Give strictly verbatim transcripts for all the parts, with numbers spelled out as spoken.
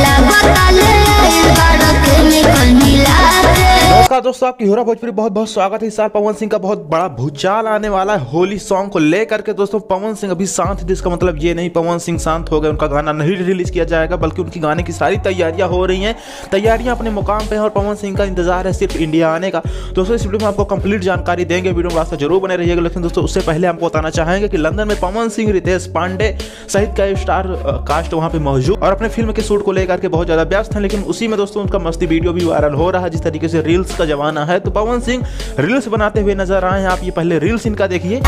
नमस्कार दोस्तों, आपकी होरा भोजपुरी बहुत बहुत स्वागत है। इस साल पवन सिंह का बहुत बड़ा भूचाल आने वाला है होली सॉन्ग को लेकर के। दोस्तों पवन सिंह अभी शांत, जिसका मतलब ये नहीं पवन सिंह शांत हो गए, उनका गाना नहीं रिलीज किया जाएगा, बल्कि उनकी गाने की सारी तैयारियां हो रही हैं। तैयारियां अपने मुकाम पे हैं और पवन सिंह का इंतजार है सिर्फ इंडिया आने का। दोस्तों इस वीडियो में आपको कंप्लीट जानकारी देंगे, वीडियो में रास्ता जरूर बने रहिएगा। लेकिन दोस्तों उससे पहले आपको बताना चाहेंगे कि लंदन में पवन सिंह, रितेश पांडे सहित कई स्टार कास्ट वहाँ पे मौजूद और अपने फिल्म के शूट को लेकर के बहुत ज्यादा व्यस्त हैं। लेकिन उसी में दोस्तों उनका मस्ती वीडियो भी वायरल हो रहा है। जिस तरीके से रील्स का जमाना है, तो पवन सिंह रील्स बनाते हुए नजर आए हैं। आप ये पहले रील्स इनका देखिए।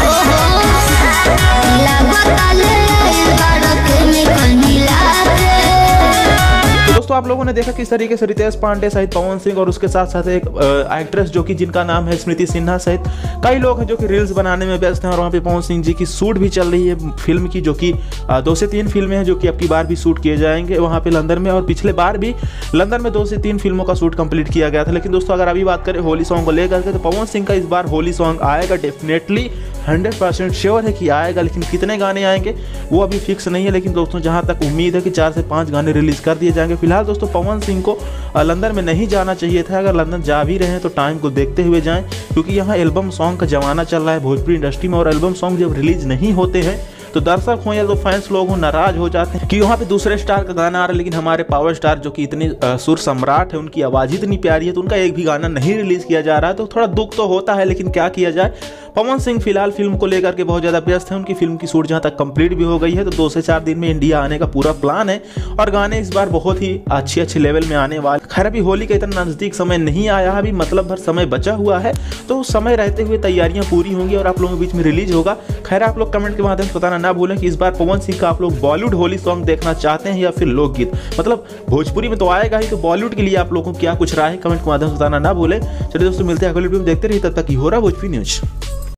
तो दोस्तों आप लोगों ने देखा किस तरीके से रितेश पांडे सहित पवन सिंह और उसके साथ साथ एक एक्ट्रेस जो कि जिनका नाम है स्मृति सिन्हा सहित कई लोग हैं जो कि रील्स बनाने में व्यस्त हैं। और वहाँ पे पवन सिंह जी की शूट भी चल रही है फिल्म की, जो कि दो से तीन फिल्में हैं जो कि अब की बार भी शूट किए जाएंगे वहाँ पे लंदन में। और पिछले बार भी लंदन में दो से तीन फिल्मों का शूट कंप्लीट किया गया था। लेकिन दोस्तों अगर अभी बात करें होली सॉन्ग को लेकर के, तो पवन सिंह का इस बार होली सॉन्ग आएगा, डेफिनेटली हंड्रेड परसेंट श्योर है कि आएगा। लेकिन कितने गाने आएंगे वो अभी फिक्स नहीं है। लेकिन दोस्तों जहाँ तक उम्मीद है कि चार से पाँच गाने रिलीज कर दिए जाएंगे। फिलहाल दोस्तों पवन सिंह को लंदन में नहीं जाना चाहिए था। अगर लंदन जा भी रहे हैं तो टाइम को देखते हुए जाएं, क्योंकि यहाँ एल्बम सॉन्ग का जमाना चल रहा है भोजपुरी इंडस्ट्री में। और एल्बम सॉन्ग जब रिलीज नहीं होते हैं तो दर्शक हो या तो फैंस लोग हो नाराज हो जाते हैं कि वहाँ पे दूसरे स्टार का गाना आ रहा है, लेकिन हमारे पावर स्टार जो कि इतनी सुर सम्राट है, उनकी आवाज़ इतनी प्यारी है, तो उनका एक भी गाना नहीं रिलीज किया जा रहा है। तो थोड़ा दुख तो होता है, लेकिन क्या किया जाए। पवन सिंह फिलहाल फिल्म को लेकर के बहुत ज़्यादा व्यस्त है। उनकी फिल्म की शूट जहाँ तक कंप्लीट भी हो गई है, तो दो से चार दिन में इंडिया आने का पूरा प्लान है। और गाने इस बार बहुत ही अच्छे अच्छे लेवल में आने वाले। खैर अभी होली का इतना नज़दीक समय नहीं आया, अभी मतलब भर समय बचा हुआ है, तो समय रहते हुए तैयारियां पूरी होंगी और आप लोगों के बीच में रिलीज होगा। खैर आप लोग कमेंट के माध्यम से बताना ना भूलें कि इस बार पवन सिंह का आप लोग बॉलीवुड होली सॉन्ग देखना चाहते हैं या फिर लोकगीत। मतलब भोजपुरी में तो आएगा ही, तो बॉलीवुड के लिए आप लोगों को क्या कुछ राय है कमेंट के माध्यम से बताना ना भूलें। चलिए दोस्तों मिलते हैं अगले वीडियो में, देखते रहिए, तब तक की हो रहा भोजपुरी न्यूज।